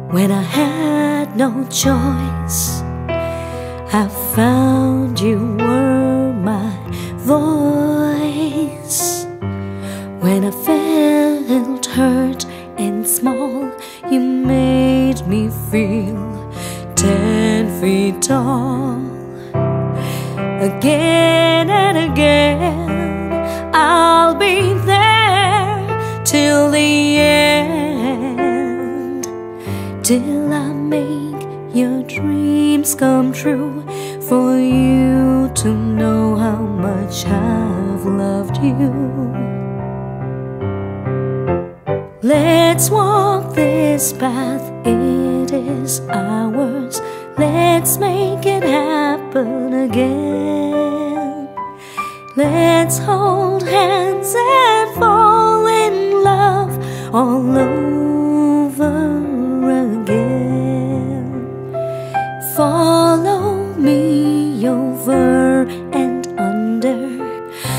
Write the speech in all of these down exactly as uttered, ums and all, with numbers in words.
When I had no choice, I found you were my voice. When I felt hurt and small, you made me feel ten feet tall. Again and again, I'll be there till the end, till I make your dreams come true, for you to know how much I've loved you. Let's walk this path, it is ours. Let's make it happen again. Let's hold hands and fall in love all over again. Follow me over and under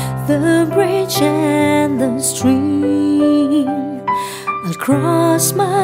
the bridge and the stream. I'll cross my